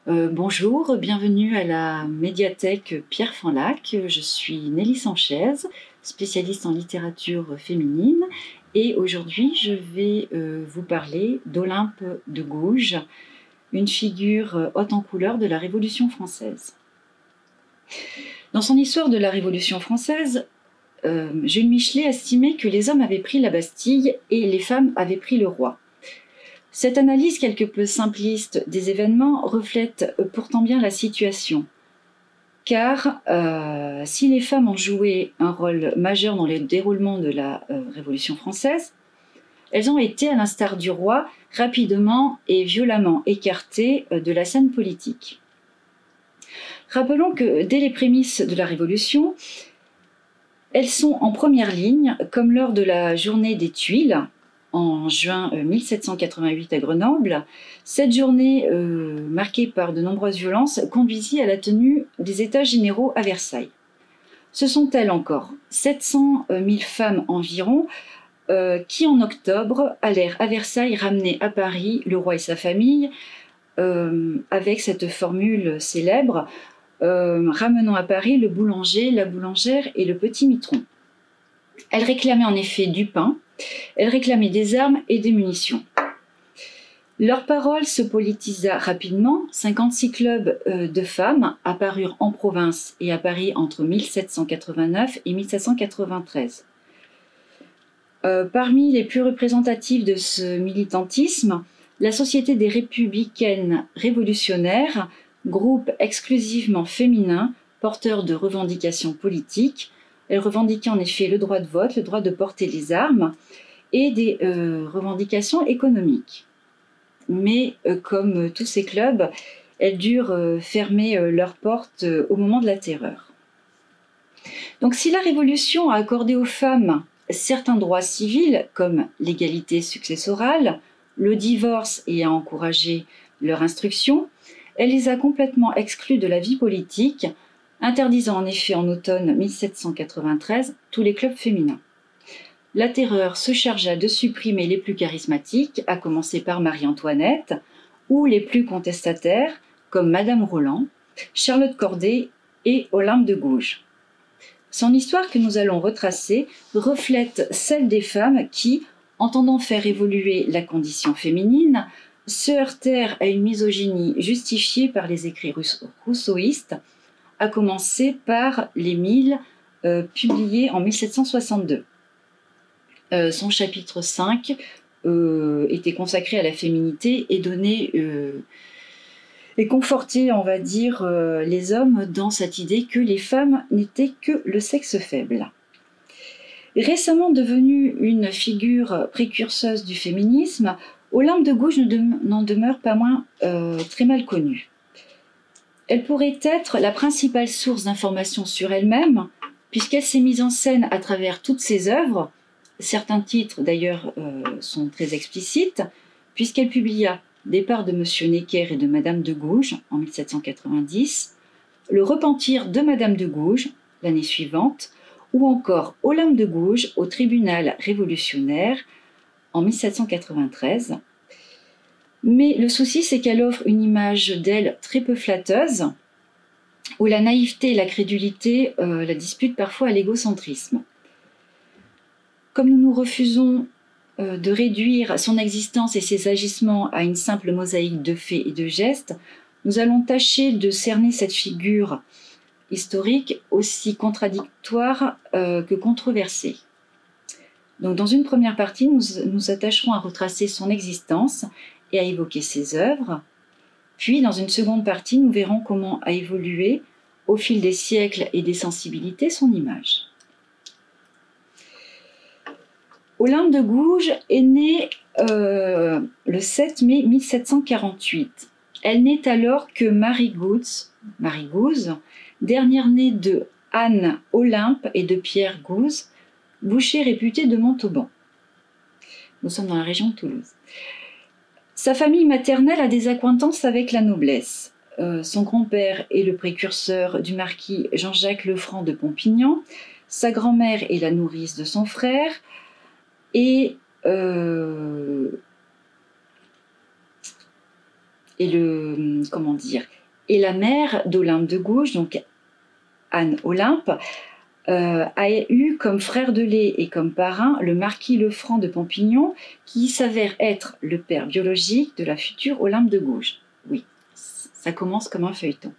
Bonjour, bienvenue à la médiathèque Pierre Fanlac. Je suis Nelly Sanchez, spécialiste en littérature féminine, et aujourd'hui je vais vous parler d'Olympe de Gouges, une figure haute en couleur de la Révolution française. Dans son histoire de la Révolution française, Jules Michelet estimait que les hommes avaient pris la Bastille et les femmes avaient pris le roi. Cette analyse quelque peu simpliste des événements reflète pourtant bien la situation. Car si les femmes ont joué un rôle majeur dans le déroulement de la Révolution française, elles ont été, à l'instar du roi, rapidement et violemment écartées de la scène politique. Rappelons que dès les prémices de la Révolution, elles sont en première ligne, comme lors de la journée des Tuiles, en juin 1788 à Grenoble. Cette journée, marquée par de nombreuses violences, conduisit à la tenue des États généraux à Versailles. Ce sont elles encore, 700 000 femmes environ, qui en octobre allèrent à Versailles ramener à Paris le roi et sa famille, avec cette formule célèbre, ramenant à Paris le boulanger, la boulangère et le petit mitron. Elles réclamaient en effet du pain, elles réclamaient des armes et des munitions. Leur parole se politisa rapidement. 56 clubs de femmes apparurent en province et à Paris entre 1789 et 1793. Parmi les plus représentatifs de ce militantisme, la Société des républicaines révolutionnaires, groupe exclusivement féminin, porteur de revendications politiques. Elle revendiquait en effet le droit de vote, le droit de porter les armes et des revendications économiques. Mais comme tous ces clubs, elles durent fermer leurs portes au moment de la terreur. Donc si la Révolution a accordé aux femmes certains droits civils comme l'égalité successorale, le divorce et a encouragé leur instruction, elle les a complètement exclues de la vie politique, interdisant en effet en automne 1793 tous les clubs féminins. La terreur se chargea de supprimer les plus charismatiques, à commencer par Marie-Antoinette, ou les plus contestataires, comme Madame Roland, Charlotte Corday et Olympe de Gouges. Son histoire que nous allons retracer reflète celle des femmes qui, entendant faire évoluer la condition féminine, se heurtèrent à une misogynie justifiée par les écrits rousseauistes, à commencer par l'Émile, publié en 1762. Son chapitre 5 était consacré à la féminité et donnait et confortait, on va dire, les hommes dans cette idée que les femmes n'étaient que le sexe faible. Récemment devenue une figure précurseuse du féminisme, Olympe de Gouges n'en demeure pas moins très mal connue. Elle pourrait être la principale source d'information sur elle-même, puisqu'elle s'est mise en scène à travers toutes ses œuvres. Certains titres, d'ailleurs, sont très explicites, puisqu'elle publia Départ de Monsieur Necker et de Madame de Gouges en 1790, Le repentir de Madame de Gouges l'année suivante, ou encore Olympe de Gouges au tribunal révolutionnaire en 1793. Mais le souci, c'est qu'elle offre une image d'elle très peu flatteuse, où la naïveté et la crédulité la disputent parfois à l'égocentrisme. Comme nous refusons de réduire son existence et ses agissements à une simple mosaïque de faits et de gestes, nous allons tâcher de cerner cette figure historique aussi contradictoire que controversée. Donc, dans une première partie, nous nous attacherons à retracer son existence et à évoquer ses œuvres. Puis, dans une seconde partie, nous verrons comment a évolué, au fil des siècles et des sensibilités, son image. Olympe de Gouges est née le 7 mai 1748. Elle n'est alors que Marie Gouze, dernière née de Anne Olympe et de Pierre Gouze, boucher réputé de Montauban. Nous sommes dans la région de Toulouse. Sa famille maternelle a des accointances avec la noblesse. Son grand-père est le précurseur du marquis Jean-Jacques Lefranc de Pompignan. Sa grand-mère est la nourrice de son frère. Et comment dire, et la mère d'Olympe de Gouges, donc Anne Olympe, a eu comme frère de lait et comme parrain le marquis Lefranc de Pompignan, qui s'avère être le père biologique de la future Olympe de Gouges. Oui, ça commence comme un feuilleton.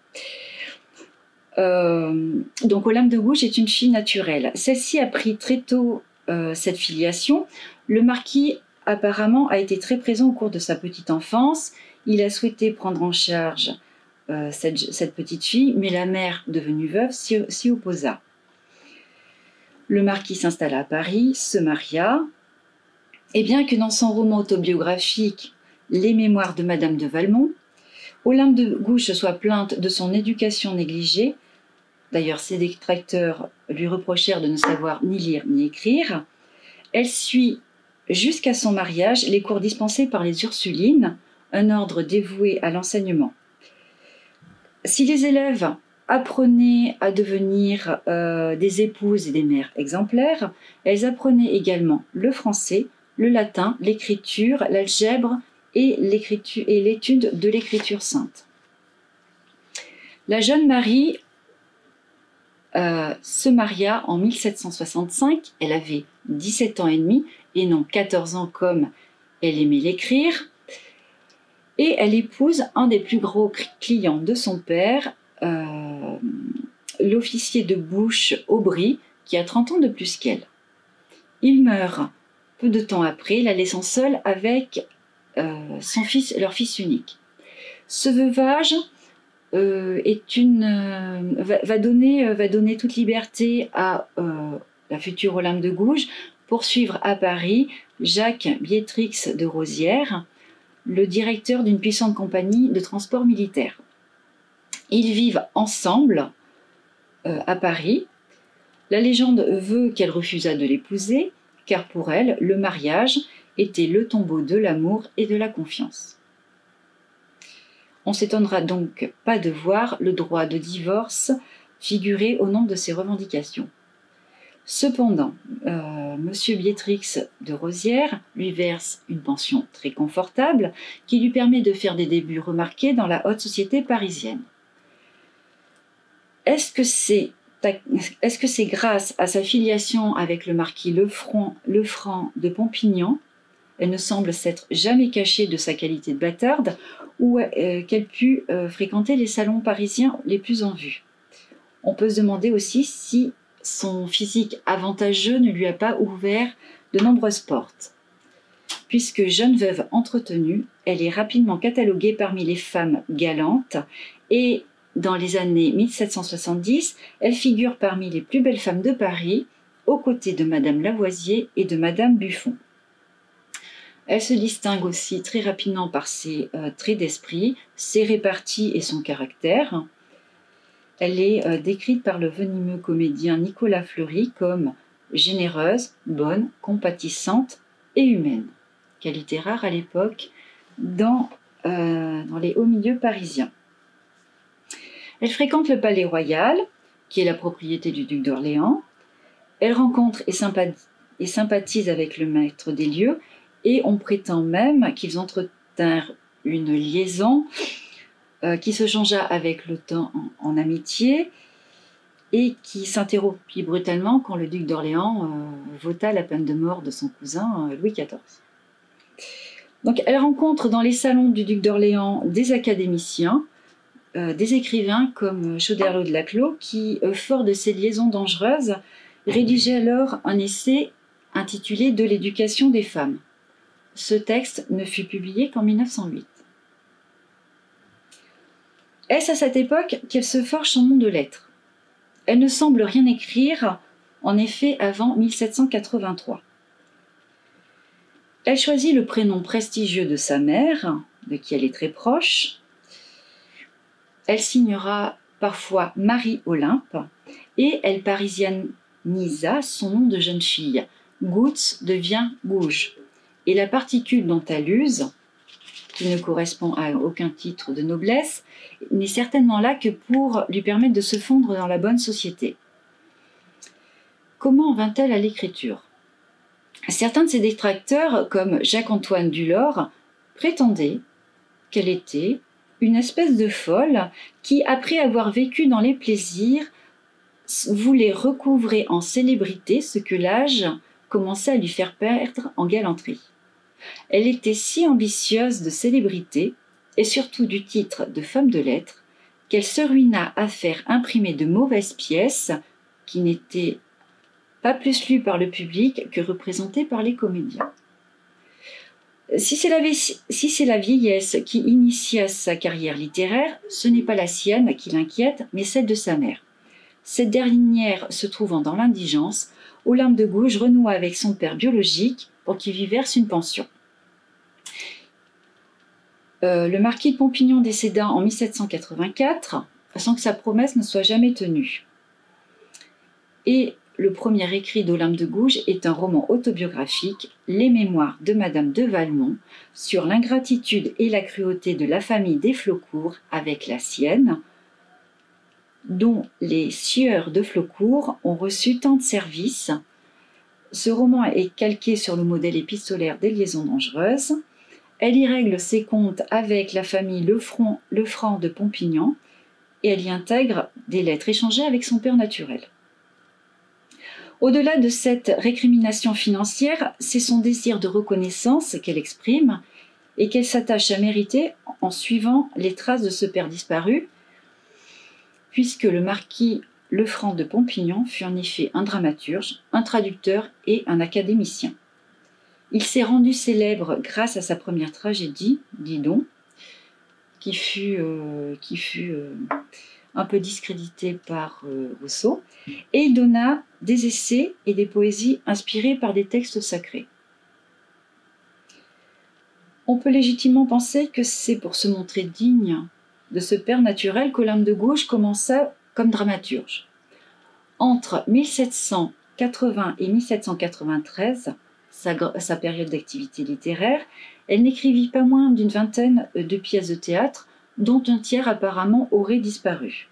Donc Olympe de Gouges est une fille naturelle. Celle-ci a pris très tôt cette filiation. Le marquis apparemment a été très présent au cours de sa petite enfance. Il a souhaité prendre en charge cette petite fille, mais la mère, devenue veuve, s'y opposa. Le marquis s'installa à Paris, se maria, et bien que dans son roman autobiographique « Les mémoires de Madame de Valmont », Olympe de Gouges se soit plainte de son éducation négligée. D'ailleurs, ses détracteurs lui reprochèrent de ne savoir ni lire ni écrire. Elle suit jusqu'à son mariage les cours dispensés par les Ursulines, un ordre dévoué à l'enseignement. Si les élèves apprenaient à devenir des épouses et des mères exemplaires, elles apprenaient également le français, le latin, l'écriture, l'algèbre et l'étude de l'écriture sainte. La jeune Marie se maria en 1765, elle avait 17 ans et demi et non 14 ans comme elle aimait l'écrire, et elle épouse un des plus gros clients de son père, l'officier de bouche Aubry, qui a 30 ans de plus qu'elle. Il meurt peu de temps après, la laissant seule avec leur fils unique. Ce veuvage va donner toute liberté à la future Olympe de Gouges pour suivre à Paris Jacques Biétrix de Rosières, le directeur d'une puissante compagnie de transport militaire. Ils vivent ensemble à Paris. La légende veut qu'elle refusa de l'épouser, car pour elle, le mariage était le tombeau de l'amour et de la confiance. On ne s'étonnera donc pas de voir le droit de divorce figurer au nom de ses revendications. Cependant, M. Biétrix de Rosières lui verse une pension très confortable qui lui permet de faire des débuts remarqués dans la haute société parisienne. Est-ce que c'est grâce à sa filiation avec le marquis Lefranc de Pompignan, elle ne semble s'être jamais cachée de sa qualité de bâtarde, ou qu'elle put fréquenter les salons parisiens les plus en vue? On peut se demander aussi si son physique avantageux ne lui a pas ouvert de nombreuses portes. Puisque jeune veuve entretenue, elle est rapidement cataloguée parmi les femmes galantes et dans les années 1770, elle figure parmi les plus belles femmes de Paris, aux côtés de Madame Lavoisier et de Madame Buffon. Elle se distingue aussi très rapidement par ses traits d'esprit, ses réparties et son caractère. Elle est décrite par le venimeux comédien Nicolas Fleury comme généreuse, bonne, compatissante et humaine. Qualité rare à l'époque dans les hauts milieux parisiens. Elle fréquente le Palais Royal, qui est la propriété du duc d'Orléans. Elle rencontre et sympathise avec le maître des lieux, et on prétend même qu'ils entretinrent une liaison qui se changea avec le temps en amitié et qui s'interrompit brutalement quand le duc d'Orléans vota la peine de mort de son cousin Louis XIV. Donc elle rencontre dans les salons du duc d'Orléans des académiciens, des écrivains comme Choderlos de Laclos qui, fort de ces liaisons dangereuses, rédigeait alors un essai intitulé « De l'éducation des femmes ». Ce texte ne fut publié qu'en 1908. Est-ce à cette époque qu'elle se forge son nom de lettres? Elle ne semble rien écrire, en effet, avant 1783. Elle choisit le prénom prestigieux de sa mère, de qui elle est très proche. Elle signera parfois Marie Olympe et elle parisianisa son nom de jeune fille. Goutz devient Gouges. Et la particule dont elle use, qui ne correspond à aucun titre de noblesse, n'est certainement là que pour lui permettre de se fondre dans la bonne société. Comment vint-elle à l'écriture? Certains de ses détracteurs, comme Jacques-Antoine Dulord, prétendaient qu'elle était une espèce de folle qui, après avoir vécu dans les plaisirs, voulait recouvrer en célébrité ce que l'âge commençait à lui faire perdre en galanterie. Elle était si ambitieuse de célébrité, et surtout du titre de femme de lettres, qu'elle se ruina à faire imprimer de mauvaises pièces qui n'étaient pas plus lues par le public que représentées par les comédiens. Si c'est la vieillesse qui initia sa carrière littéraire, ce n'est pas la sienne qui l'inquiète, mais celle de sa mère. Cette dernière se trouvant dans l'indigence, Olympe de Gouges renoua avec son père biologique pour qu'il lui verse une pension. Le marquis de Pompignan décéda en 1784, sans que sa promesse ne soit jamais tenue. Et le premier écrit d'Olympe de Gouges est un roman autobiographique, Les Mémoires de Madame de Valmont, sur l'ingratitude et la cruauté de la famille des Flaucourt avec la sienne, dont les sieurs de Flaucourt ont reçu tant de services. Ce roman est calqué sur le modèle épistolaire des Liaisons dangereuses. Elle y règle ses comptes avec la famille Lefranc de Pompignan et elle y intègre des lettres échangées avec son père naturel. Au-delà de cette récrimination financière, c'est son désir de reconnaissance qu'elle exprime et qu'elle s'attache à mériter en suivant les traces de ce père disparu, puisque le marquis Lefranc de Pompignan fut en effet un dramaturge, un traducteur et un académicien. Il s'est rendu célèbre grâce à sa première tragédie, Didon, qui fut un peu discréditée par Rousseau, et il donna des essais et des poésies inspirées par des textes sacrés. On peut légitimement penser que c'est pour se montrer digne de ce père naturel qu'Olympe de Gouges commença comme dramaturge. Entre 1780 et 1793, sa période d'activité littéraire, elle n'écrivit pas moins d'une vingtaine de pièces de théâtre, dont un tiers apparemment aurait disparu.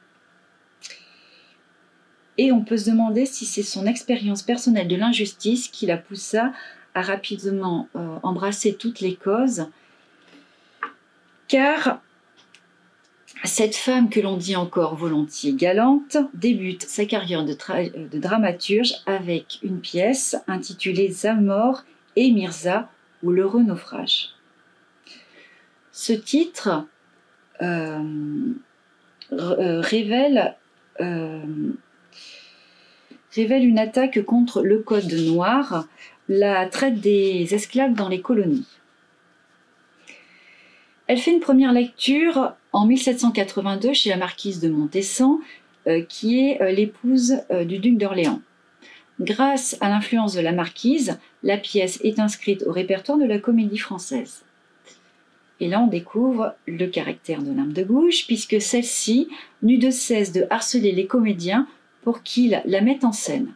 Et on peut se demander si c'est son expérience personnelle de l'injustice qui la poussa à rapidement embrasser toutes les causes, car cette femme que l'on dit encore volontiers galante débute sa carrière de dramaturge avec une pièce intitulée Zamor et Mirza ou l'heureux naufrage. Ce titre révèle une attaque contre le code noir, la traite des esclaves dans les colonies. Elle fait une première lecture en 1782 chez la marquise de Montessan, qui est l'épouse du duc d'Orléans. Grâce à l'influence de la marquise, la pièce est inscrite au répertoire de la Comédie Française. Et là, on découvre le caractère d'Olympe de Gouges, puisque celle-ci n'eut de cesse de harceler les comédiens pour qu'ils la mettent en scène.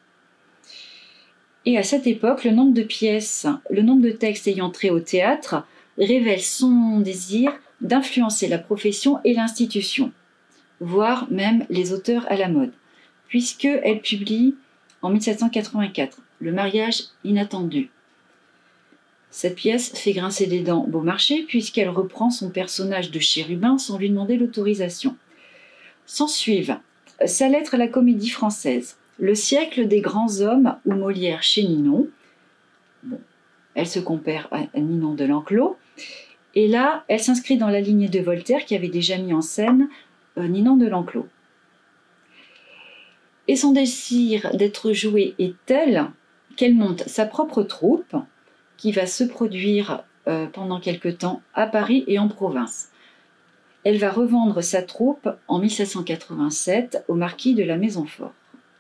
Et à cette époque, le nombre de textes ayant trait au théâtre révèle son désir d'influencer la profession et l'institution, voire même les auteurs à la mode, puisqu'elle publie en 1784 Le mariage inattendu. Cette pièce fait grincer des dents Beaumarchais puisqu'elle reprend son personnage de chérubin sans lui demander l'autorisation. S'ensuivent sa lettre à la Comédie Française, Le siècle des grands hommes ou Molière chez Ninon. Bon, elle se compare à Ninon de l'Enclos. Et là, elle s'inscrit dans la lignée de Voltaire qui avait déjà mis en scène Ninon de l'Enclos. Et son désir d'être jouée est tel qu'elle monte sa propre troupe qui va se produire pendant quelque temps à Paris et en province. Elle va revendre sa troupe en 1787 au marquis de la Maisonfort.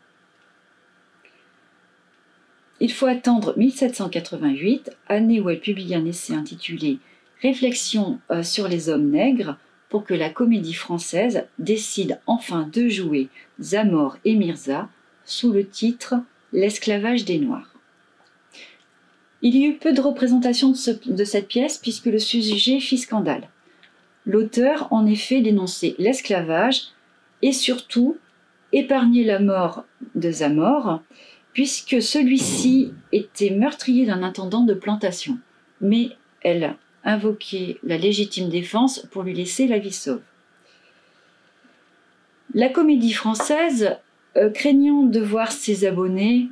Il faut attendre 1788, année où elle publie un essai intitulé « Réflexions sur les hommes nègres » pour que la Comédie Française décide enfin de jouer Zamor et Mirza sous le titre « L'esclavage des Noirs ». Il y eut peu de représentation de cette pièce puisque le sujet fit scandale. L'auteur, en effet, dénonçait l'esclavage et surtout épargnait la mort de Zamor, puisque celui-ci était meurtrier d'un intendant de plantation. Mais elle invoquer la légitime défense pour lui laisser la vie sauve. La Comédie Française, craignant de voir ses abonnés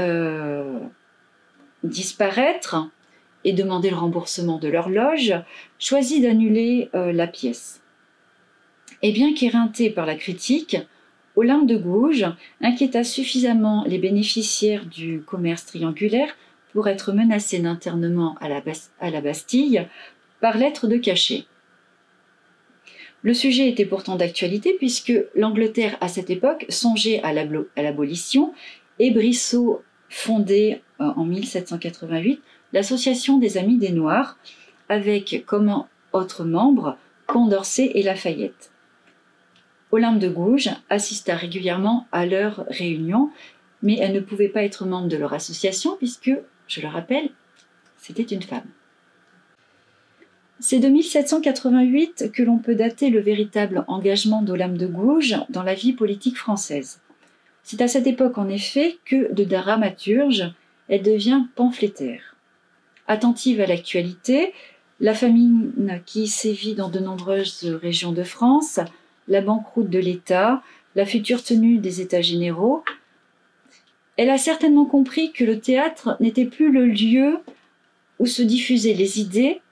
disparaître et demander le remboursement de leur loge, choisit d'annuler la pièce. Et bien qu'éreinté par la critique, Olympe de Gouges inquiéta suffisamment les bénéficiaires du commerce triangulaire pour être menacé d'internement à la Bastille par lettre de cachet. Le sujet était pourtant d'actualité puisque l'Angleterre, à cette époque, songeait à l'abolition et Brissot fondait en 1788 l'Association des Amis des Noirs avec comme autres membres Condorcet et Lafayette. Olympe de Gouges assista régulièrement à leurs réunions, mais elle ne pouvait pas être membre de leur association puisque, je le rappelle, c'était une femme. C'est de 1788 que l'on peut dater le véritable engagement d'Olympe de Gouges dans la vie politique française. C'est à cette époque, en effet, que de dramaturge, elle devient pamphlétaire. Attentive à l'actualité, la famine qui sévit dans de nombreuses régions de France, la banqueroute de l'État, la future tenue des États généraux, elle a certainement compris que le théâtre n'était plus le lieu où se diffusaient les idées.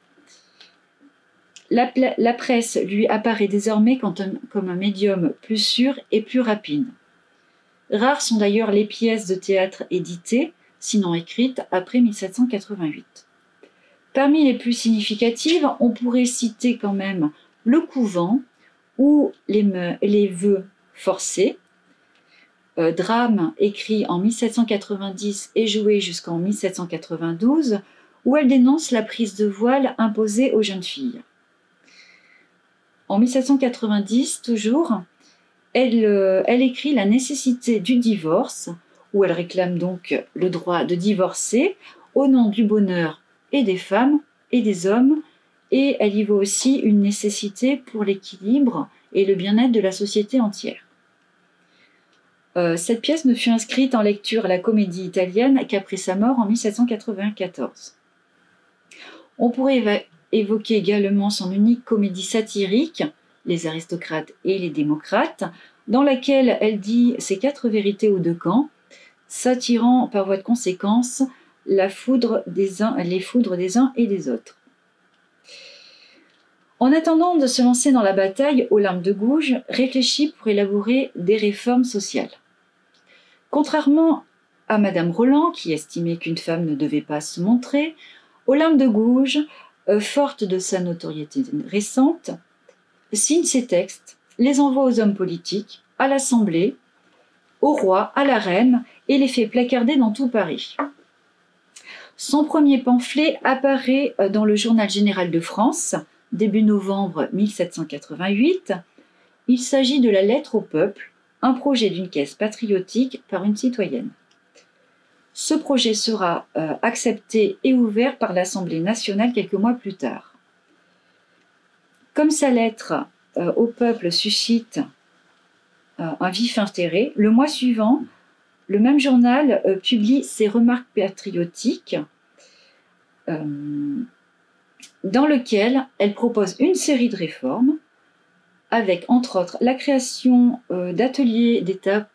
La presse lui apparaît désormais comme un médium plus sûr et plus rapide. Rares sont d'ailleurs les pièces de théâtre éditées, sinon écrites, après 1788. Parmi les plus significatives, on pourrait citer quand même Le Couvent ou Les Vœux forcés, drame écrit en 1790 et joué jusqu'en 1792, où elle dénonce la prise de voile imposée aux jeunes filles. En 1790, toujours, elle écrit La nécessité du divorce, où elle réclame donc le droit de divorcer au nom du bonheur et des femmes et des hommes, et elle y voit aussi une nécessité pour l'équilibre et le bien-être de la société entière. Cette pièce ne fut inscrite en lecture à la Comédie italienne qu'après sa mort en 1794. On pourrait évoquer également son unique comédie satirique, Les aristocrates et les démocrates, dans laquelle elle dit ses 4 vérités aux 2 camps, s'attirant par voie de conséquence les foudres des uns et des autres. En attendant de se lancer dans la bataille, Olympe de Gouges réfléchit pour élaborer des réformes sociales. Contrairement à Madame Roland, qui estimait qu'une femme ne devait pas se montrer, Olympe de Gouges, forte de sa notoriété récente, signe ses textes, les envoie aux hommes politiques, à l'Assemblée, au roi, à la reine, et les fait placarder dans tout Paris. Son premier pamphlet apparaît dans le Journal général de France, début novembre 1788. Il s'agit de la lettre au peuple, un projet d'une caisse patriotique par une citoyenne. Ce projet sera accepté et ouvert par l'Assemblée nationale quelques mois plus tard. Comme sa lettre au peuple suscite un vif intérêt, le mois suivant, le même journal publie ses remarques patriotiques dans lequel elle propose une série de réformes avec, entre autres, la création d'ateliers d'État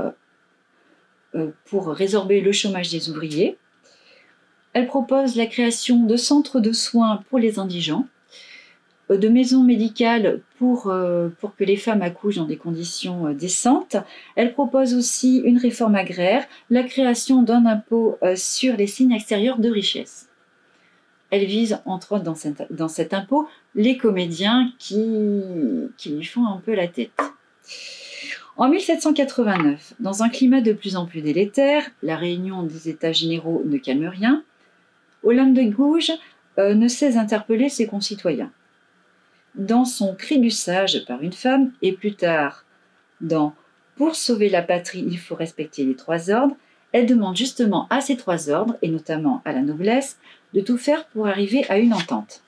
pour résorber le chômage des ouvriers. Elle propose la création de centres de soins pour les indigents, de maisons médicales pour que les femmes accouchent dans des conditions décentes. Elle propose aussi une réforme agraire, la création d'un impôt sur les signes extérieurs de richesse. Elle vise, entre autres, dans cet impôt, les comédiens qui lui font un peu la tête. En 1789, dans un climat de plus en plus délétère, la réunion des États généraux ne calme rien, Olympe de Gouges ne cesse d'interpeller ses concitoyens. Dans son Cri du sage par une femme, et plus tard dans Pour sauver la patrie, il faut respecter les 3 ordres, elle demande justement à ces 3 ordres, et notamment à la noblesse, de tout faire pour arriver à une entente.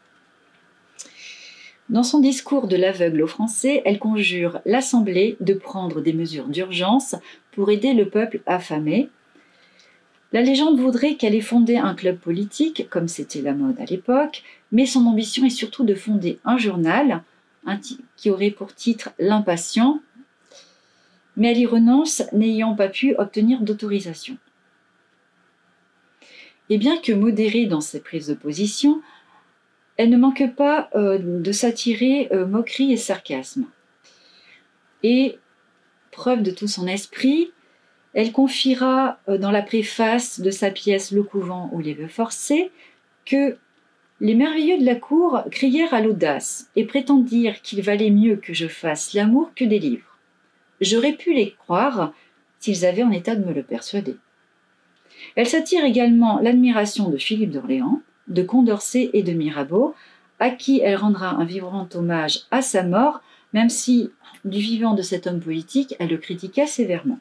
Dans son discours de l'aveugle aux Français, elle conjure l'Assemblée de prendre des mesures d'urgence pour aider le peuple affamé. La légende voudrait qu'elle ait fondé un club politique, comme c'était la mode à l'époque, mais son ambition est surtout de fonder un journal qui aurait pour titre L'Impatient, mais elle y renonce, n'ayant pas pu obtenir d'autorisation. Et bien que modérée dans ses prises de position, elle ne manque pas de s'attirer moquerie et sarcasme. Et, preuve de tout son esprit, elle confiera dans la préface de sa pièce Le couvent ou les vœux forcés que les merveilleux de la cour crièrent à l'audace et prétendirent qu'il valait mieux que je fasse l'amour que des livres. J'aurais pu les croire s'ils avaient en état de me le persuader. Elle s'attire également l'admiration de Philippe d'Orléans, de Condorcet et de Mirabeau, à qui elle rendra un vibrant hommage à sa mort, même si, du vivant de cet homme politique, elle le critiqua sévèrement.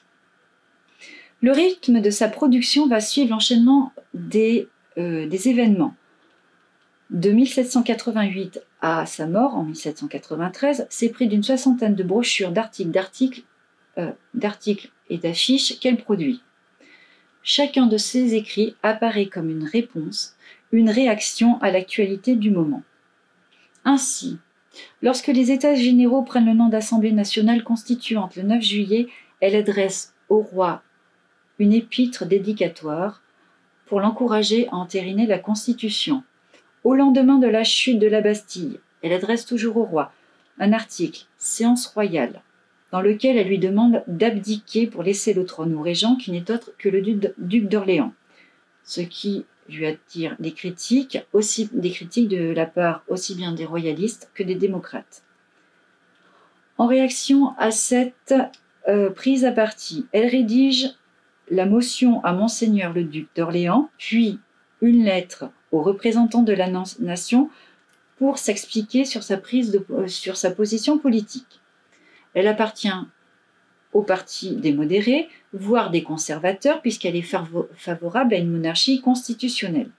Le rythme de sa production va suivre l'enchaînement des événements. De 1788 à sa mort, en 1793, c'est près d'une soixantaine de brochures, d'articles et d'affiches qu'elle produit. Chacun de ses écrits apparaît comme une réponse, une réaction à l'actualité du moment. Ainsi, lorsque les États généraux prennent le nom d'Assemblée nationale constituante le 9 juillet, elle adresse au roi une épître dédicatoire pour l'encourager à entériner la Constitution. Au lendemain de la chute de la Bastille, elle adresse toujours au roi un article « Séance royale » dans lequel elle lui demande d'abdiquer pour laisser le trône au régent qui n'est autre que le duc d'Orléans, ce qui lui attire des critiques de la part aussi bien des royalistes que des démocrates. En réaction à cette prise à partie, elle rédige la motion à Monseigneur le duc d'Orléans, puis une lettre aux représentants de la nation pour s'expliquer sur sa position politique. Elle appartient au parti des modérés, voire des conservateurs, puisqu'elle est favorable à une monarchie constitutionnelle.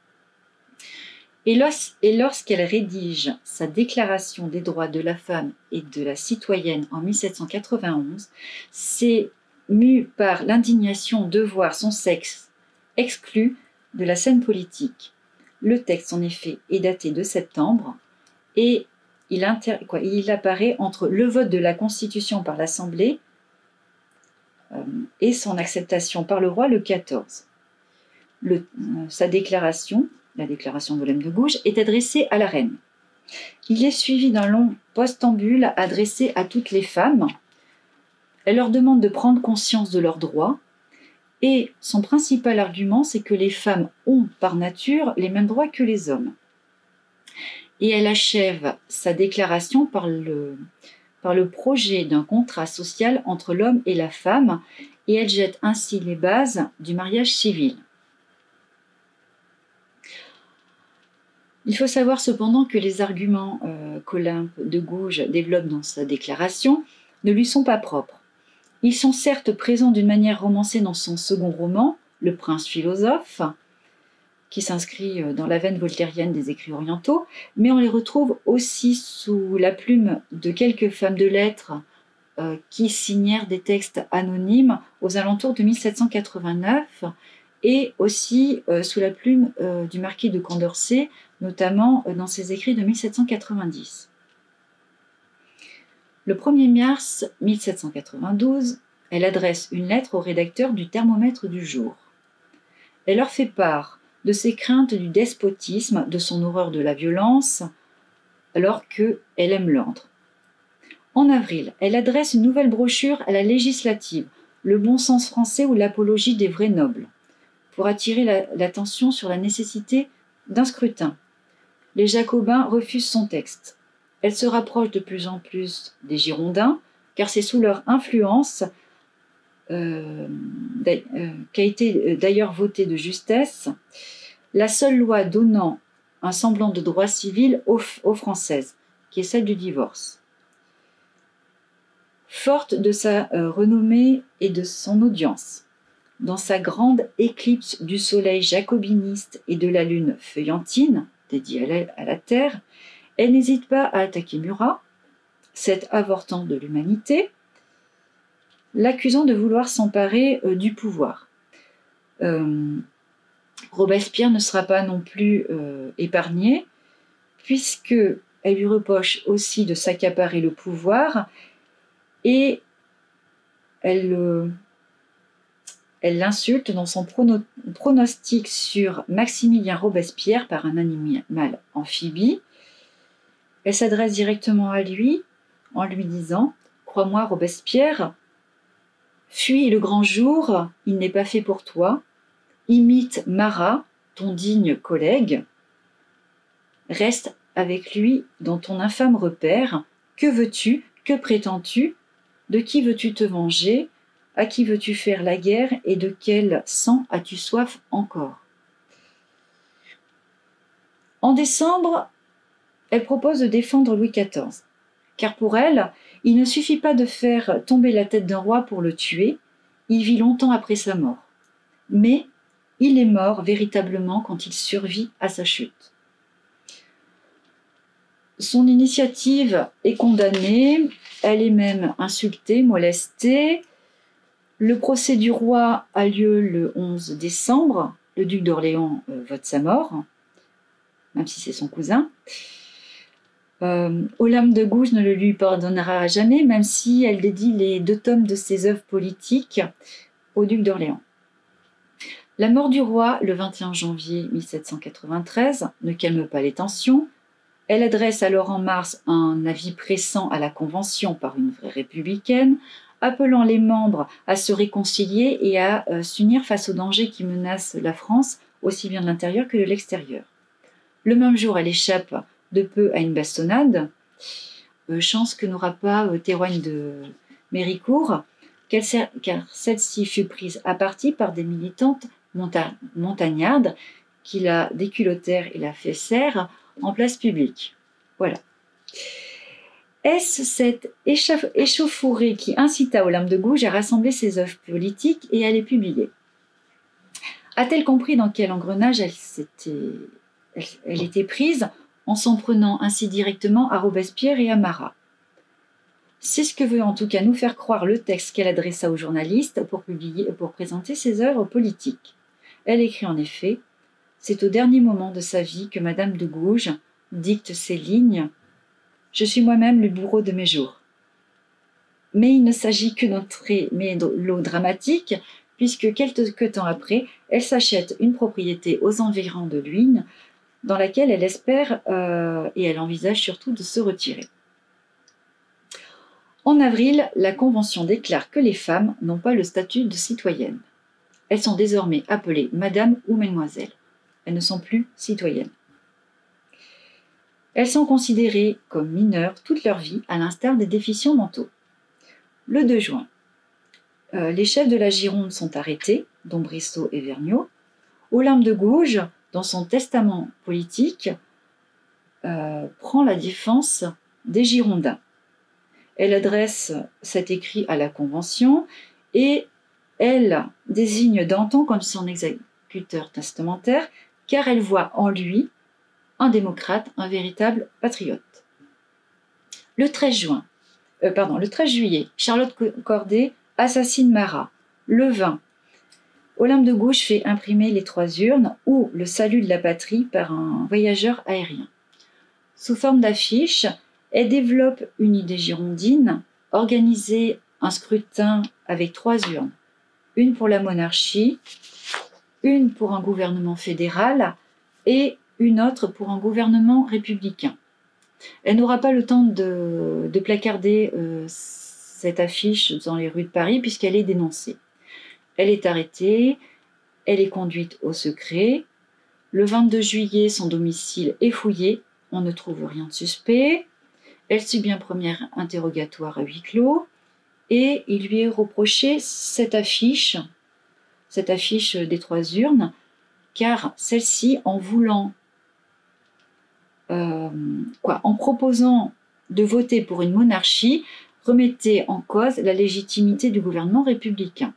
Et lorsqu'elle rédige sa déclaration des droits de la femme et de la citoyenne en 1791, c'est mue par l'indignation de voir son sexe exclu de la scène politique. Le texte, en effet, est daté de septembre et il apparaît entre le vote de la Constitution par l'Assemblée et son acceptation par le roi le 14. Sa déclaration, la déclaration d'Olympe de Gouges, est adressée à la reine. Il est suivi d'un long postambule adressé à toutes les femmes. Elle leur demande de prendre conscience de leurs droits et son principal argument, c'est que les femmes ont par nature les mêmes droits que les hommes. Et elle achève sa déclaration par le projet d'un contrat social entre l'homme et la femme, et elle jette ainsi les bases du mariage civil. Il faut savoir cependant que les arguments qu'Olympe de Gouges développe dans sa déclaration ne lui sont pas propres. Ils sont certes présents d'une manière romancée dans son second roman, Le Prince philosophe, qui s'inscrit dans la veine voltairienne des écrits orientaux, mais on les retrouve aussi sous la plume de quelques femmes de lettres qui signèrent des textes anonymes aux alentours de 1789, et aussi sous la plume du marquis de Condorcet, notamment dans ses écrits de 1790. Le 1er mars 1792, elle adresse une lettre aux rédacteurs du Thermomètre du jour. Elle leur fait part de ses craintes du despotisme, de son horreur de la violence, alors qu'elle aime l'ordre. En avril, elle adresse une nouvelle brochure à la législative, Le bon sens français ou l'apologie des vrais nobles, pour attirer l'attention sur la nécessité d'un scrutin. Les Jacobins refusent son texte. Elle se rapproche de plus en plus des Girondins, car c'est sous leur influence qu'a été d'ailleurs votée de justesse la seule loi donnant un semblant de droit civil aux Françaises, qui est celle du divorce. Forte de sa renommée et de son audience, dans sa grande éclipse du soleil jacobiniste et de la lune feuillantine, dédiée à la terre, elle n'hésite pas à attaquer Murat, cet avortant de l'humanité, l'accusant de vouloir s'emparer du pouvoir. Robespierre ne sera pas non plus épargné, puisqu'elle lui reproche aussi de s'accaparer le pouvoir, et elle l'insulte dans son pronostic sur Maximilien Robespierre par un animal amphibie. Elle s'adresse directement à lui en lui disant « Crois-moi, Robespierre, fuis le grand jour, il n'est pas fait pour toi. Imite Marat, ton digne collègue. Reste avec lui dans ton infâme repère. Que veux-tu? Que prétends-tu? De qui veux-tu te venger? À qui veux-tu faire la guerre? Et de quel sang as-tu soif encore ?» En décembre, elle propose de défendre Louis XIV, car pour elle, il ne suffit pas de faire tomber la tête d'un roi pour le tuer, il vit longtemps après sa mort. Mais il est mort véritablement quand il survit à sa chute. Son initiative est condamnée, elle est même insultée, molestée. Le procès du roi a lieu le 11 décembre. Le duc d'Orléans vote sa mort, même si c'est son cousin. Olympe de Gouges ne le lui pardonnera jamais, même si elle dédie les 2 tomes de ses œuvres politiques au duc d'Orléans. La mort du roi, le 21 janvier 1793, ne calme pas les tensions. Elle adresse alors en mars un avis pressant à la Convention par une vraie républicaine, appelant les membres à se réconcilier et à s'unir face aux dangers qui menacent la France, aussi bien de l'intérieur que de l'extérieur. Le même jour, elle échappe de peu à une bastonnade, chance que n'aura pas Théroigne de Méricourt, car celle-ci fut prise à partie par des militantes montagnardes qui la déculottèrent et la fessèrent en place publique. Voilà. Est-ce cette échauffourée qui incita Olympe de Gouges à rassembler ses œuvres politiques et à les publier? A-t-elle compris dans quel engrenage elle était prise en s'en prenant ainsi directement à Robespierre et à Marat? C'est ce que veut en tout cas nous faire croire le texte qu'elle adressa aux journalistes pour présenter ses œuvres politiques. Elle écrit en effet « C'est au dernier moment de sa vie que Madame de Gouges dicte ces lignes. Je suis moi-même le bourreau de mes jours. » Mais il ne s'agit que d'entrer mélodramatique, puisque quelques temps après, elle s'achète une propriété aux environs de Luynes, dans laquelle elle espère et elle envisage surtout de se retirer. En avril, la Convention déclare que les femmes n'ont pas le statut de citoyennes. Elles sont désormais appelées Madame ou Mademoiselle. Elles ne sont plus citoyennes. Elles sont considérées comme mineures toute leur vie, à l'instar des déficients mentaux. Le 2 juin, les chefs de la Gironde sont arrêtés, dont Brissot et Vergniaud. Olympe de Gouges, dans son testament politique, prend la défense des Girondins. Elle adresse cet écrit à la Convention et elle désigne Danton comme son exécuteur testamentaire, car elle voit en lui un démocrate, un véritable patriote. Le 13 juillet, Charlotte Corday assassine Marat. Le 20, Olympe de Gouges fait imprimer les 3 urnes ou le salut de la patrie par un voyageur aérien. Sous forme d'affiche, elle développe une idée girondine, organiser un scrutin avec 3 urnes, une pour la monarchie, une pour un gouvernement fédéral et une autre pour un gouvernement républicain. Elle n'aura pas le temps de placarder cette affiche dans les rues de Paris puisqu'elle est dénoncée. Elle est arrêtée, elle est conduite au secret. Le 22 juillet, son domicile est fouillé, on ne trouve rien de suspect. Elle subit un premier interrogatoire à huis clos et il lui est reproché cette affiche des 3 urnes, car celle-ci, en proposant de voter pour une monarchie, remettait en cause la légitimité du gouvernement républicain.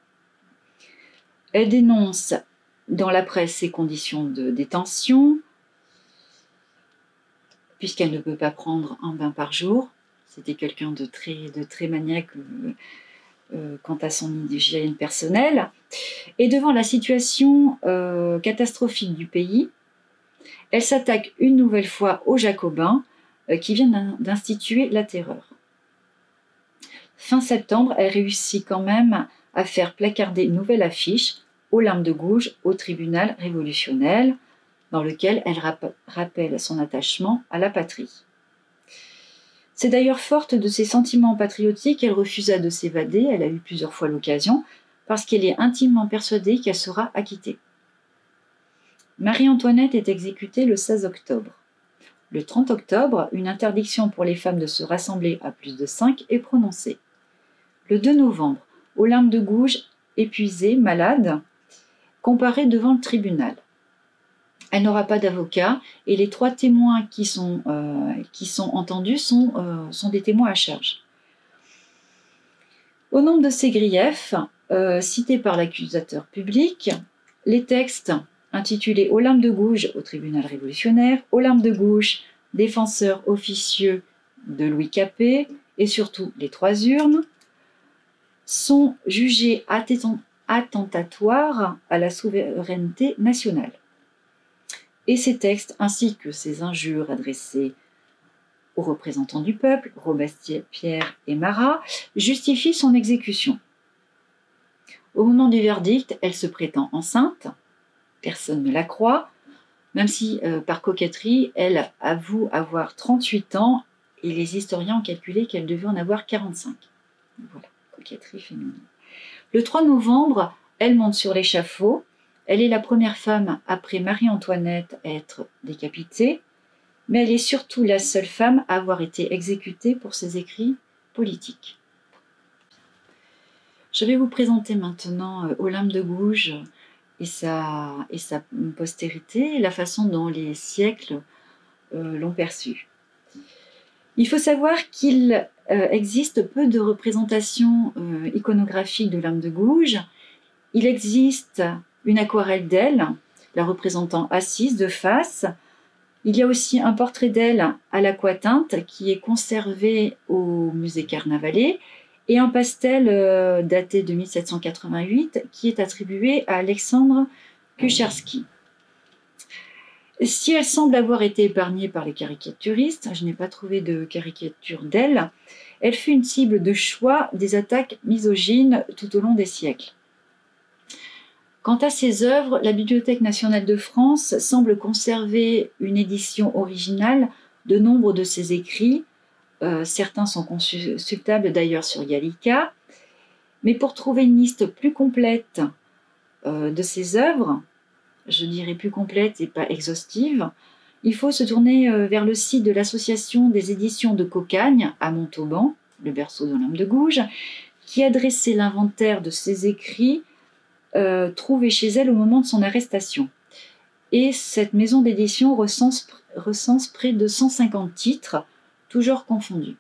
Elle dénonce dans la presse ses conditions de détention, puisqu'elle ne peut pas prendre un bain par jour. C'était quelqu'un de très maniaque quant à son hygiène personnelle. Et devant la situation catastrophique du pays, elle s'attaque une nouvelle fois aux Jacobins qui viennent d'instituer la terreur. Fin septembre, elle réussit quand même à faire placarder une nouvelle affiche aux larmes de gouge au tribunal révolutionnaire, dans lequel elle rappelle son attachement à la patrie. C'est d'ailleurs forte de ses sentiments patriotiques qu'elle refusa de s'évader, elle a eu plusieurs fois l'occasion, parce qu'elle est intimement persuadée qu'elle sera acquittée. Marie-Antoinette est exécutée le 16 octobre. Le 30 octobre, une interdiction pour les femmes de se rassembler à plus de 5 est prononcée. Le 2 novembre, aux larmes de gouge, épuisée, malade, comparaît devant le tribunal. Elle n'aura pas d'avocat et les 3 témoins qui sont entendus sont des témoins à charge. Au nombre de ces griefs, cités par l'accusateur public, les textes intitulés « Aux larmes de gouge » au tribunal révolutionnaire, « Aux larmes de gouge » défenseur officieux de Louis Capet et surtout les 3 urnes, sont jugés attentatoires à la souveraineté nationale. Et ces textes, ainsi que ces injures adressées aux représentants du peuple, Robespierre et Marat, justifient son exécution. Au moment du verdict, elle se prétend enceinte, personne ne la croit, même si, par coquetterie, elle avoue avoir 38 ans et les historiens ont calculé qu'elle devait en avoir 45. Voilà, coquetterie féminine. Le 3 novembre, elle monte sur l'échafaud. Elle est la première femme, après Marie-Antoinette, à être décapitée, mais elle est surtout la seule femme à avoir été exécutée pour ses écrits politiques. Je vais vous présenter maintenant Olympe de Gouges et sa postérité, et la façon dont les siècles l'ont perçue. Il faut savoir qu'il existe peu de représentations iconographiques de Olympe de Gouges. Il existe une aquarelle d'elle, la représentant assise de face. Il y a aussi un portrait d'elle à l'aquatinte qui est conservé au musée Carnavalet et un pastel daté de 1788 qui est attribué à Alexandre Kucharski. Si elle semble avoir été épargnée par les caricaturistes, je n'ai pas trouvé de caricature d'elle, elle fut une cible de choix des attaques misogynes tout au long des siècles. Quant à ses œuvres, la Bibliothèque nationale de France semble conserver une édition originale de nombre de ses écrits. Certains sont consultables d'ailleurs sur Gallica. Mais pour trouver une liste plus complète de ses œuvres, je dirais plus complète et pas exhaustive, il faut se tourner vers le site de l'Association des éditions de Cocagne à Montauban, le berceau d'Olympe de Gouges, qui a dressé l'inventaire de ses écrits trouvés chez elle au moment de son arrestation. Et cette maison d'édition recense près de 150 titres, toujours confondus.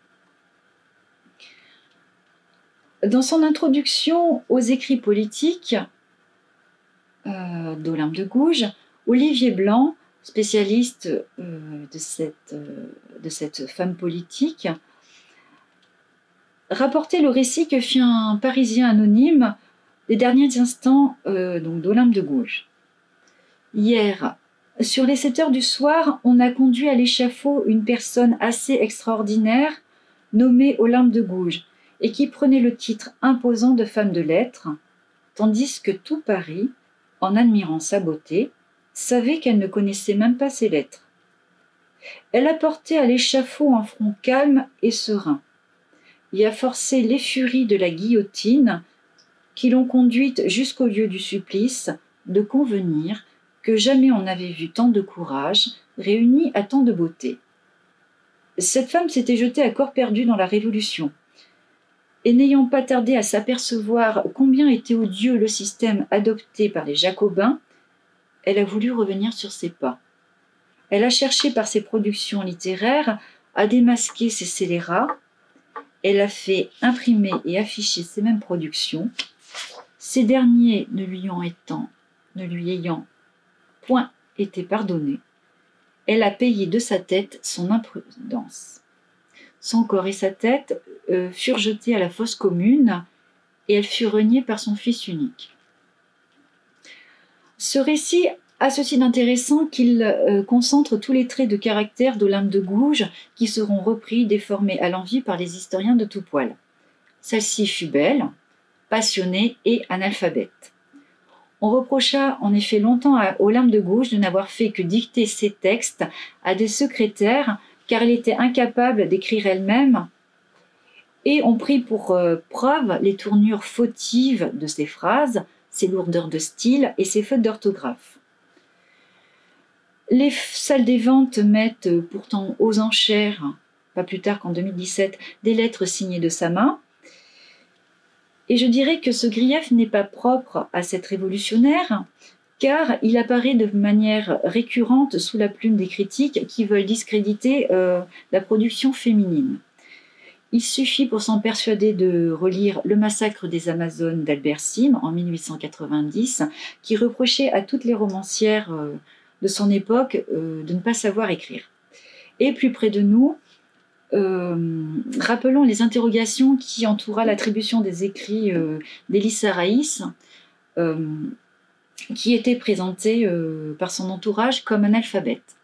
Dans son introduction aux écrits politiques d'Olympe de Gouges, Olivier Blanc, spécialiste de cette femme politique, rapportait le récit que fit un Parisien anonyme des derniers instants d'Olympe de Gouges. Hier, sur les 7 heures du soir, on a conduit à l'échafaud une personne assez extraordinaire, nommée Olympe de Gouges, et qui prenait le titre imposant de femme de lettres, tandis que tout Paris, en admirant sa beauté, savait qu'elle ne connaissait même pas ses lettres. Elle a porté à l'échafaud un front calme et serein, et a forcé les furies de la guillotine qui l'ont conduite jusqu'au lieu du supplice de convenir que jamais on n'avait vu tant de courage réuni à tant de beauté. Cette femme s'était jetée à corps perdu dans la Révolution, et n'ayant pas tardé à s'apercevoir combien était odieux le système adopté par les Jacobins, elle a voulu revenir sur ses pas. Elle a cherché par ses productions littéraires à démasquer ses scélérats. Elle a fait imprimer et afficher ces mêmes productions, ces derniers ne lui ayant point été pardonnés. Elle a payé de sa tête son imprudence. Son corps et sa tête furent jetés à la fosse commune et elle fut reniée par son fils unique. Ce récit a ceci d'intéressant qu'il concentre tous les traits de caractère d'Olympe de Gouges qui seront repris, déformés à l'envi par les historiens de tout poil. Celle-ci fut belle, passionnée et analphabète. On reprocha en effet longtemps à Olympe de Gouges de n'avoir fait que dicter ses textes à des secrétaires car elle était incapable d'écrire elle-même, et on prit pour preuve les tournures fautives de ses phrases, ses lourdeurs de style et ses fautes d'orthographe. Les salles des ventes mettent pourtant aux enchères, pas plus tard qu'en 2017, des lettres signées de sa main. Et je dirais que ce grief n'est pas propre à cette révolutionnaire, car il apparaît de manière récurrente sous la plume des critiques qui veulent discréditer la production féminine. Il suffit pour s'en persuader de relire Le massacre des Amazones d'Albert Sim en 1890, qui reprochait à toutes les romancières de son époque de ne pas savoir écrire. Et plus près de nous, rappelons les interrogations qui entoura l'attribution des écrits d'Élissa Raïs, qui était présentée par son entourage comme analphabète.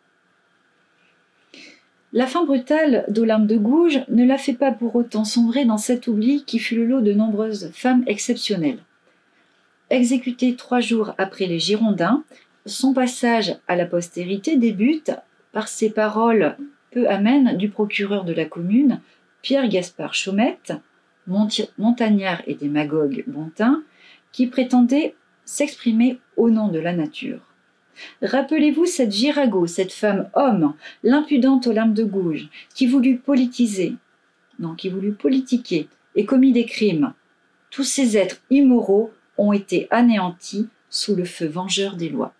La fin brutale d'Olympe de Gouges ne la fait pas pour autant sombrer dans cet oubli qui fut le lot de nombreuses femmes exceptionnelles. Exécutée 3 jours après les Girondins, son passage à la postérité débute par ces paroles peu amènes du procureur de la commune, Pierre-Gaspard Chaumette, montagnard et démagogue bontin, qui prétendait s'exprimer au nom de la nature. Rappelez-vous cette Girago, cette femme homme, l'impudente Olympe de Gouges, qui voulut politiquer et commis des crimes. Tous ces êtres immoraux ont été anéantis sous le feu vengeur des lois.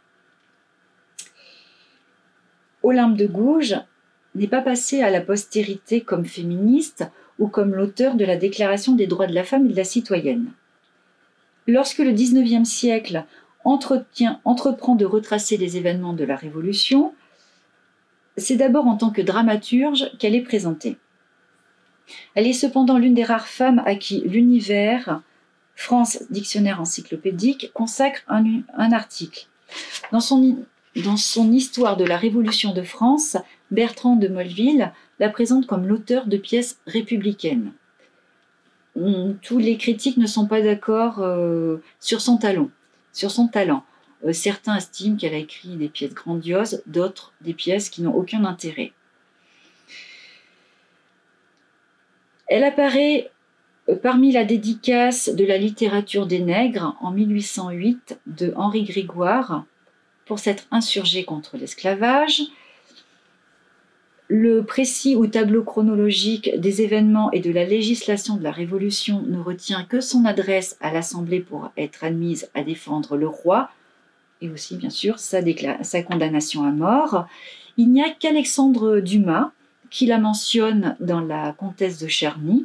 Olympe de Gouges n'est pas passée à la postérité comme féministe ou comme l'auteur de la Déclaration des droits de la femme et de la citoyenne. Lorsque le XIXe siècle entreprend de retracer les événements de la Révolution, c'est d'abord en tant que dramaturge qu'elle est présentée. Elle est cependant l'une des rares femmes à qui l'Univers, France Dictionnaire encyclopédique, consacre un article. Dans son histoire de la Révolution de France, Bertrand de Molleville la présente comme l'auteur de pièces républicaines. Tous les critiques ne sont pas d'accord sur son talent. Certains estiment qu'elle a écrit des pièces grandioses, d'autres des pièces qui n'ont aucun intérêt. Elle apparaît parmi la dédicace de la littérature des nègres en 1808 de Henri Grégoire pour s'être insurgé contre l'esclavage. Le précis ou tableau chronologique des événements et de la législation de la Révolution ne retient que son adresse à l'Assemblée pour être admise à défendre le roi, et aussi bien sûr sa condamnation à mort. Il n'y a qu'Alexandre Dumas qui la mentionne dans La Comtesse de Charny,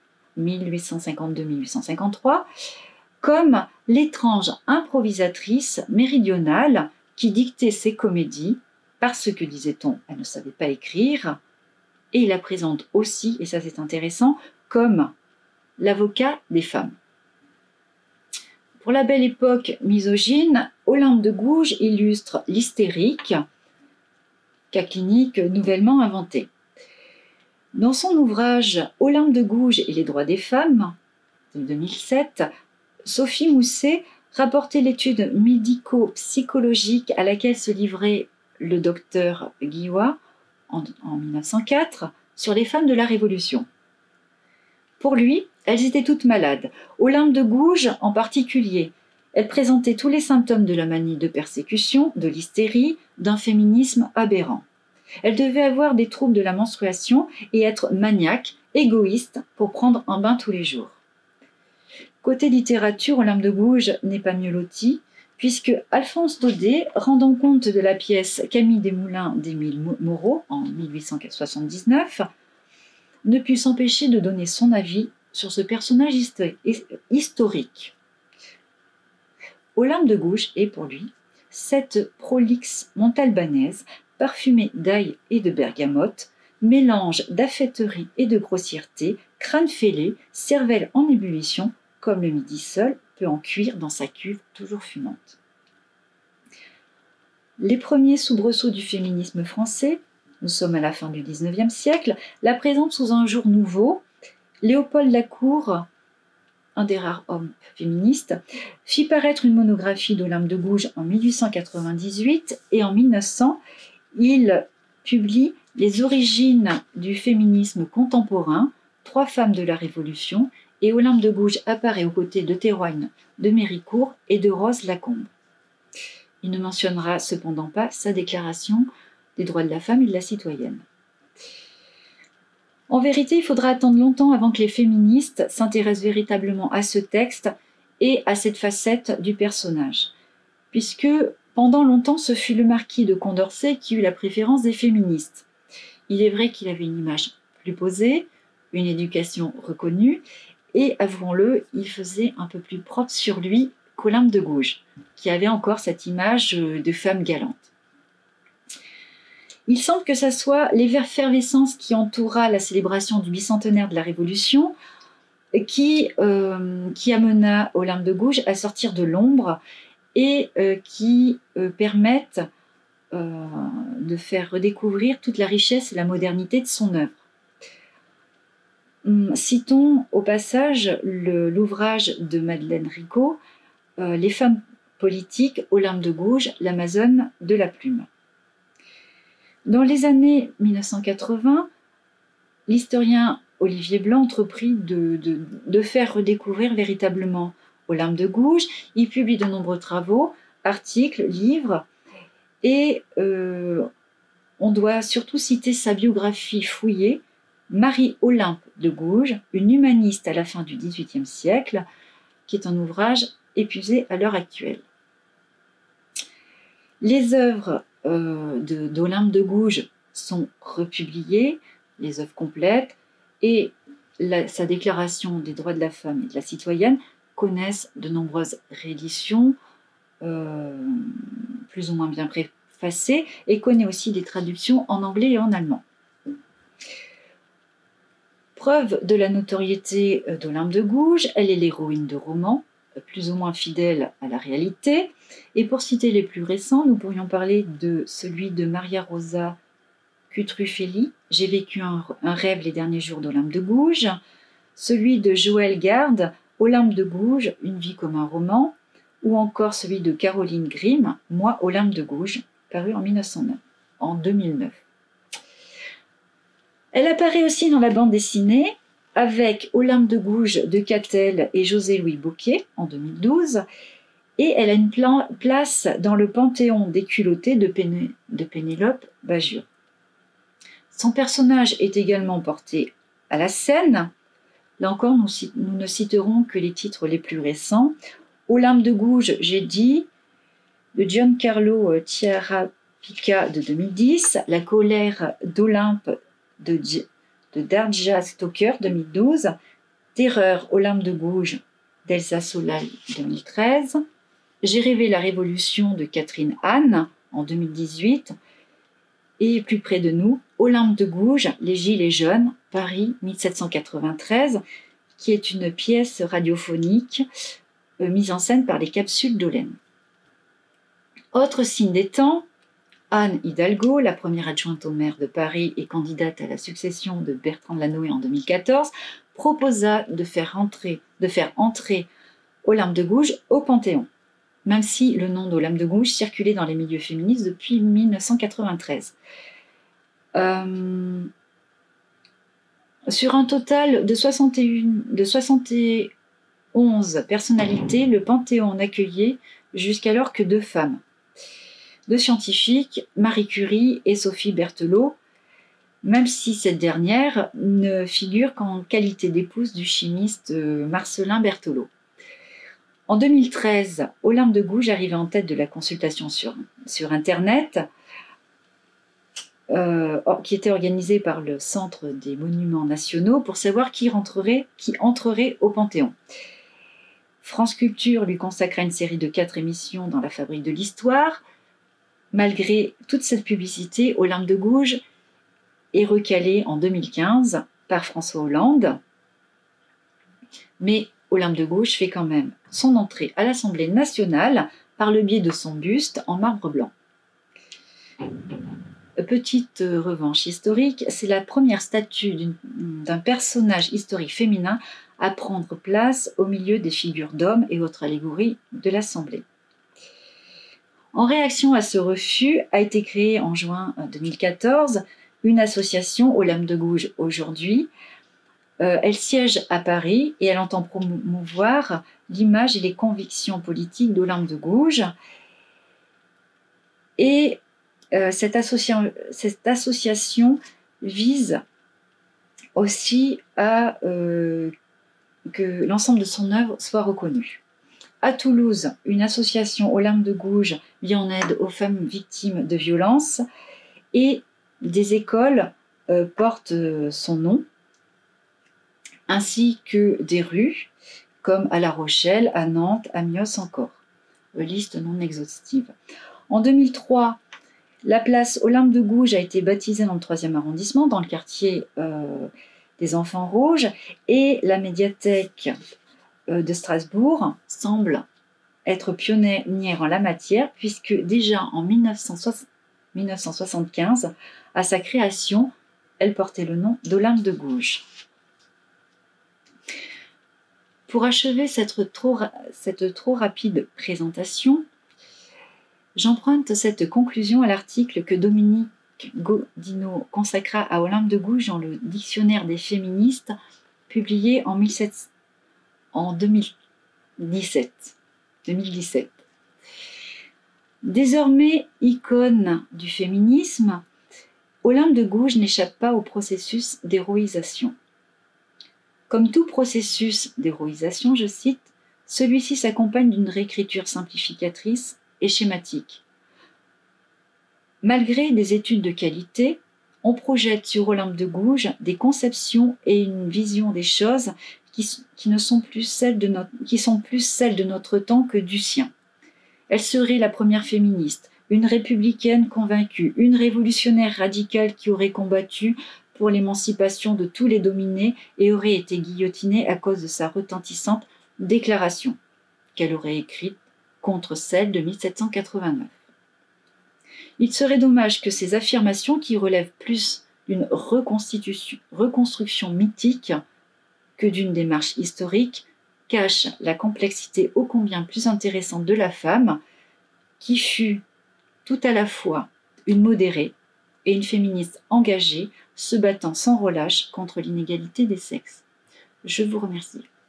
1852-1853, comme l'étrange improvisatrice méridionale qui dictait ses comédies, parce que, disait-on, elle ne savait pas écrire, et il la présente aussi, et ça c'est intéressant, comme l'avocat des femmes. Pour la belle époque misogyne, Olympe de Gouges illustre l'hystérique, cas clinique nouvellement inventé. Dans son ouvrage Olympe de Gouges et les droits des femmes, de 2007, Sophie Mousset rapportait l'étude médico-psychologique à laquelle se livrait le docteur Guillois en 1904 sur les femmes de la Révolution. Pour lui, elles étaient toutes malades. Olympe de Gouges en particulier. Elle présentait tous les symptômes de la manie de persécution, de l'hystérie, d'un féminisme aberrant. Elle devait avoir des troubles de la menstruation et être maniaque, égoïste, pour prendre un bain tous les jours. Côté littérature, Olympe de Gouges n'est pas mieux lotie, puisque Alphonse Daudet, rendant compte de la pièce Camille Desmoulins d'Émile Moreau en 1879, ne put s'empêcher de donner son avis sur ce personnage historique. Olympe de Gouges est pour lui cette prolixe montalbanaise parfumée d'ail et de bergamote, mélange d'affêterie et de grossièreté, crâne fêlé, cervelle en ébullition, comme le midi seul peut en cuire dans sa cuve toujours fumante. Les premiers soubresauts du féminisme français, nous sommes à la fin du XIXe siècle, la présentent sous un jour nouveau. Léopold Lacour, un des rares hommes féministes, fit paraître une monographie d'Olympe de Gouges en 1898 et en 1900, il publie Les origines du féminisme contemporain, 3 femmes de la Révolution, et Olympe de Gouges apparaît aux côtés de Théroigne de Méricourt et de Rose Lacombe. Il ne mentionnera cependant pas sa déclaration des droits de la femme et de la citoyenne. En vérité, il faudra attendre longtemps avant que les féministes s'intéressent véritablement à ce texte et à cette facette du personnage, puisque pendant longtemps, ce fut le marquis de Condorcet qui eut la préférence des féministes. Il est vrai qu'il avait une image plus posée, une éducation reconnue, et avouons-le, il faisait un peu plus propre sur lui qu'Olympe de Gouges, qui avait encore cette image de femme galante. Il semble que ce soit l'effervescence qui entoura la célébration du bicentenaire de la Révolution qui amena Olympe de Gouges à sortir de l'ombre et qui permettent de faire redécouvrir toute la richesse et la modernité de son œuvre. Citons au passage l'ouvrage de Madeleine Rico, Les femmes politiques, Olympe de Gouges, l'Amazone de la plume. Dans les années 1980, l'historien Olivier Blanc entreprit de faire redécouvrir véritablement Olympe de Gouges. Il publie de nombreux travaux, articles, livres, et on doit surtout citer sa biographie fouillée, Marie-Olympe de Gouges, une humaniste à la fin du XVIIIe siècle, qui est un ouvrage épuisé à l'heure actuelle. Les œuvres d'Olympe de Gouges sont republiées, les œuvres complètes, et sa déclaration des droits de la femme et de la citoyenne connaissent de nombreuses rééditions, plus ou moins bien préfacées, et connaît aussi des traductions en anglais et en allemand. Preuve de la notoriété d'Olympe de Gouges, elle est l'héroïne de romans, plus ou moins fidèles à la réalité. Et pour citer les plus récents, nous pourrions parler de celui de Maria Rosa Cutrufelli, J'ai vécu un rêve les derniers jours d'Olympe de Gouges, celui de Joël Garde, Olympe de Gouges, Une vie comme un roman, ou encore celui de Caroline Grimm, Moi, Olympe de Gouges, paru en 2009. Elle apparaît aussi dans la bande dessinée avec Olympe de Gouges de Catel et José-Louis Bocquet en 2012, et elle a une place dans le panthéon des culottées de Pénélope Bagieux. Son personnage est également porté à la scène. Là encore, nous ne citerons que les titres les plus récents. Olympe de Gouges, j'ai dit, de Giancarlo Chiarapica de 2010, La colère d'Olympe de Darja Stoker 2012, Terreur Olympe de Gouges d'Elsa Solal 2013, J'ai rêvé la révolution de Catherine Anne en 2018, et plus près de nous, Olympe de Gouges, Les Gilets jaunes, Paris 1793, qui est une pièce radiophonique mise en scène par les Capsules d'Olène. Autre signe des temps, Anne Hidalgo, la première adjointe au maire de Paris et candidate à la succession de Bertrand Delanoë en 2014, proposa de faire entrer Olympe de Gouges au Panthéon, même si le nom d'Olympe de Gouges circulait dans les milieux féministes depuis 1993. Sur un total de 71 personnalités, le Panthéon n'accueillait jusqu'alors que 2 femmes. 2 scientifiques, Marie Curie et Sophie Berthelot, même si cette dernière ne figure qu'en qualité d'épouse du chimiste Marcellin Berthelot. En 2013, Olympe de Gouges arrivait en tête de la consultation sur Internet, qui était organisée par le Centre des Monuments Nationaux pour savoir qui entrerait au Panthéon. France Culture lui consacra une série de 4 émissions dans la Fabrique de l'Histoire. Malgré toute cette publicité, Olympe de Gouges est recalée en 2015 par François Hollande. Mais Olympe de Gouges fait quand même son entrée à l'Assemblée nationale par le biais de son buste en marbre blanc. Petite revanche historique, c'est la première statue d'un personnage historique féminin à prendre place au milieu des figures d'hommes et autres allégories de l'Assemblée. En réaction à ce refus, a été créée en juin 2014 une association Olympe de Gouges aujourd'hui. Elle siège à Paris et elle entend promouvoir l'image et les convictions politiques d'Olympe de Gouges. Et cette association vise aussi à que l'ensemble de son œuvre soit reconnu. À Toulouse, une association Olympe de Gouges vient en aide aux femmes victimes de violences et des écoles portent son nom, ainsi que des rues comme à La Rochelle, à Nantes, à Mios encore. Liste non exhaustive. En 2003, la place Olympe de Gouges a été baptisée dans le 3e arrondissement, dans le quartier des Enfants Rouges, et la médiathèque de Strasbourg semble être pionnière en la matière, puisque déjà en 1975, à sa création, elle portait le nom d'Olympe de Gouges. Pour achever cette trop rapide présentation, j'emprunte cette conclusion à l'article que Dominique Godino consacra à Olympe de Gouges dans le Dictionnaire des féministes, publié en 2017. Désormais icône du féminisme, Olympe de Gouges n'échappe pas au processus d'héroïsation. Comme tout processus d'héroïsation, je cite, celui-ci s'accompagne d'une réécriture simplificatrice et schématique. Malgré des études de qualité, on projette sur Olympe de Gouges des conceptions et une vision des choses qui sont plus celles de notre temps que du sien. Elle serait la première féministe, une républicaine convaincue, une révolutionnaire radicale qui aurait combattu pour l'émancipation de tous les dominés et aurait été guillotinée à cause de sa retentissante déclaration qu'elle aurait écrite contre celle de 1789. Il serait dommage que ces affirmations, qui relèvent plus d'une reconstruction mythique que d'une démarche historique, cachent la complexité ô combien plus intéressante de la femme, qui fut tout à la fois une modérée et une féministe engagée, se battant sans relâche contre l'inégalité des sexes. Je vous remercie.